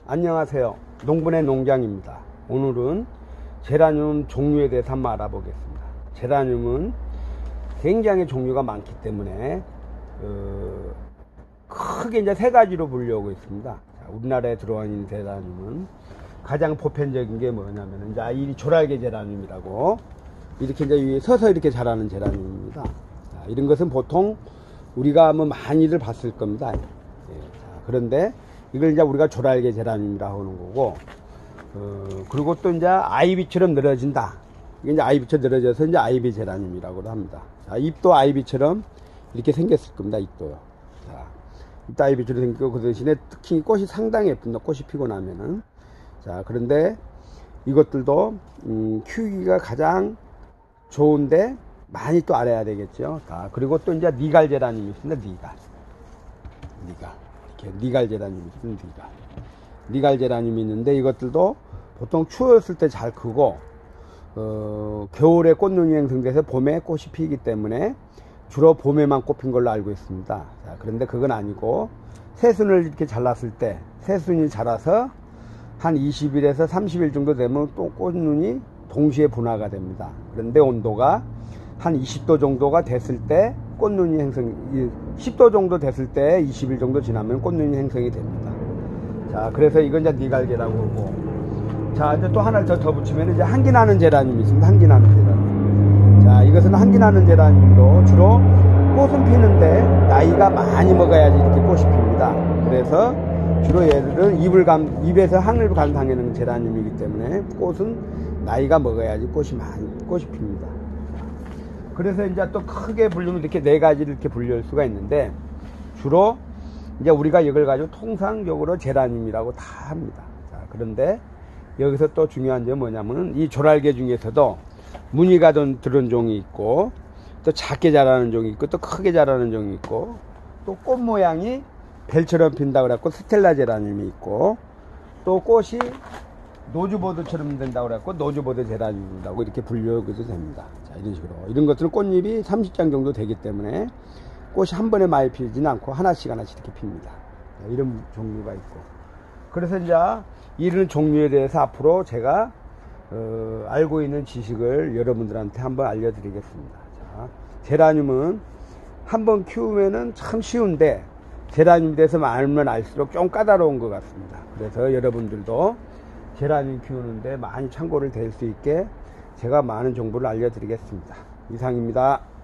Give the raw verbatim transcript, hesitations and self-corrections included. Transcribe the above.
안녕하세요. 농분의 농장입니다. 오늘은 제라늄 종류에 대해서 한번 알아보겠습니다. 제라늄은 굉장히 종류가 많기 때문에 어, 크게 이제 세 가지로 분류하고 있습니다. 자, 우리나라에 들어와 있는 제라늄은 가장 보편적인 게 뭐냐면 이제 이 조랄개 제라늄이라고 이렇게 이제 위에 서서 이렇게 자라는 제라늄입니다. 자, 이런 것은 보통 우리가 뭐 많이들 봤을 겁니다. 예, 자, 그런데 이걸 이제 우리가 조랄개 제라늄이라고 하는 거고, 어, 그리고 또 이제 아이비처럼 늘어진다. 이게 이제 아이비처럼 늘어져서 이제 아이비 제라늄이라고 합니다. 자, 잎도 아이비처럼 이렇게 생겼을 겁니다. 잎도요. 자, 잎도 아이비처럼 생기고 그 대신에 특히 꽃이 상당히 예쁩니다. 꽃이 피고 나면은. 자, 그런데 이것들도 음, 키우기가 가장 좋은데 많이 또 알아야 되겠죠. 자, 그리고 또 이제 니갈 제라늄이 있습니다. 니갈. 니갈. 이렇게 니갈 제라늄이 있습니다. 니갈. 니갈 제라늄이 있는데 이것들도 보통 추웠을 때 잘 크고 어, 겨울에 꽃눈이 형성돼서 봄에 꽃이 피기 때문에 주로 봄에만 꽃핀 걸로 알고 있습니다. 자, 그런데 그건 아니고 새순을 이렇게 잘랐을 때 새순이 자라서 한 이십 일에서 삼십 일 정도 되면 또 꽃눈이 동시에 분화가 됩니다. 그런데 온도가 한 이십 도 정도가 됐을 때 꽃눈이 형성, 십 도 정도 됐을 때 이십 일 정도 지나면 꽃눈이 형성이 됩니다. 자, 그래서 이건 이제 니갈제라고 하고, 자, 이제 또 하나를 더, 더 붙이면 이제 한기 나는 제라늄이 있습니다. 한기 나는 제라늄. 자, 이것은 한기 나는 제라늄으로 주로 꽃은 피는데 나이가 많이 먹어야지 이렇게 꽃이 핍니다. 그래서 주로 얘들은 잎을 감, 잎에서 항을 감상하는 제라늄이기 때문에 꽃은 나이가 먹어야지 꽃이 많이, 꽃이 핍니다. 그래서 이제 또 크게 분류는 이렇게 네 가지를 이렇게 분류할 수가 있는데, 주로 이제 우리가 이걸 가지고 통상적으로 제라늄이라고 다 합니다. 자, 그런데 여기서 또 중요한 점은 뭐냐면은 이 조랄개 중에서도 무늬가 들은 종이 있고, 또 작게 자라는 종이 있고, 또 크게 자라는 종이 있고, 또 꽃 모양이 벨처럼 핀다 그래갖고 스텔라 제라늄이 있고, 또 꽃이 노즈보드처럼 된다고 그래갖고 노즈보드 제라늄이라고 이렇게 분류해도 됩니다. 자, 이런 식으로. 이런 것들은 꽃잎이 삼십 장 정도 되기 때문에 꽃이 한 번에 많이 피지는 않고 하나씩 하나씩 이렇게 핍니다. 자, 이런 종류가 있고. 그래서 이제 이런 종류에 대해서 앞으로 제가 어, 알고 있는 지식을 여러분들한테 한번 알려드리겠습니다. 자, 제라늄은 한번 키우면은 참 쉬운데 제라늄에 대해서 알면 알수록 좀 까다로운 것 같습니다. 그래서 여러분들도 제라늄 키우는데 많이 참고를 될 수 있게 제가 많은 정보를 알려드리겠습니다. 이상입니다.